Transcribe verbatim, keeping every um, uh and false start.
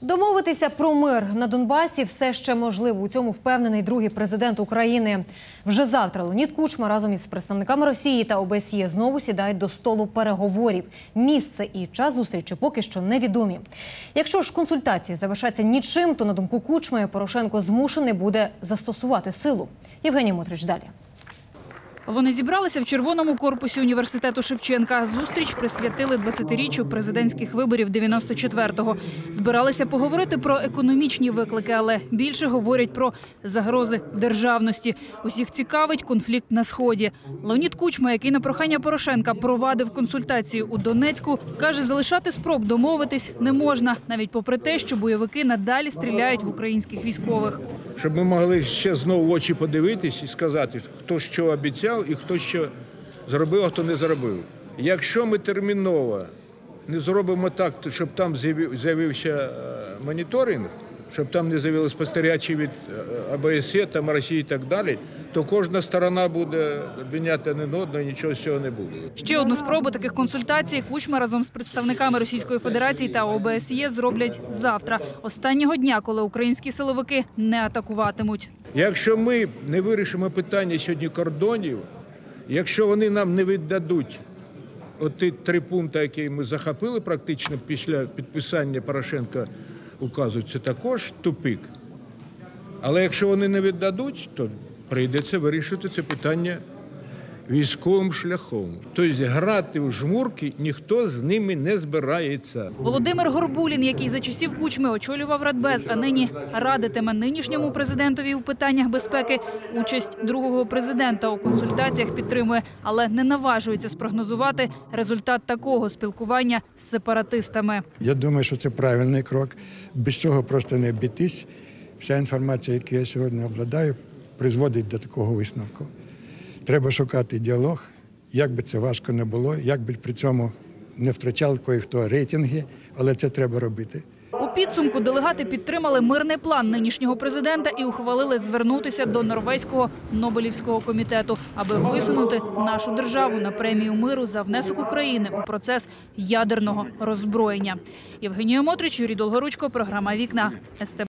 Домовитися про мир на Донбасі все ще можливо. У цьому впевнений другий президент України. Вже завтра Леонід Кучма разом із представниками Росії та О Б С Є знову сідають до столу переговорів. Місце і час зустрічі поки що невідомі. Якщо ж консультації завершаться нічим, то, на думку Кучми, Порошенко змушений буде застосувати силу. Євгеній Мотрич далі. Вони зібралися в Червоному корпусі університету Шевченка. Зустріч присвятили двадцятиріччю президентських виборів дев'яносто четвертого. Збиралися поговорити про економічні виклики, але більше говорять про загрози державності. Усіх цікавить конфлікт на Сході. Леонід Кучма, який на прохання Порошенка провадив консультацію у Донецьку, каже, залишати спроб домовитись не можна, навіть попри те, що бойовики надалі стріляють в українських військових. Щоб ми могли ще знову в очі подивитись і сказати, хто що обіцяв і хто що зробив, а хто не зробив. Якщо ми терміново не зробимо так, щоб там з'явився моніторинг, щоб там не з'явилися спостерігачі від О Б С Є, там Росії і так далі, то кожна сторона буде обвиняти один одного, і нічого з цього не буде. Ще одну спробу таких консультацій Кучма разом з представниками Російської Федерації та О Б С Є зроблять завтра, останнього дня, коли українські силовики не атакуватимуть. Якщо ми не вирішимо питання сьогодні кордонів, якщо вони нам не віддадуть оті три пункти, які ми захопили практично після підписання Порошенка указу, це також тупик. Але якщо вони не віддадуть, то прийдеться вирішити це питання військовим шляхом. Тобто грати в жмурки ніхто з ними не збирається. Володимир Горбулін, який за часів Кучми очолював Радбез, а нині радитиме нинішньому президентові у питаннях безпеки, участь другого президента у консультаціях підтримує, але не наважується спрогнозувати результат такого спілкування з сепаратистами. Я думаю, що це правильний крок. Без цього просто не обійтись. Вся інформація, яку я сьогодні обладаю, призводить до такого висновку. Треба шукати діалог, як би це важко не було, як би при цьому не втрачали кое-хто рейтинги, але це треба робити. У підсумку делегати підтримали мирний план нинішнього президента і ухвалили звернутися до Норвезького Нобелівського комітету, аби висунути нашу державу на премію миру за внесок України у процес ядерного роззброєння. Євгенія Мотрич, Юрій Долгоручко, програма «Вікна».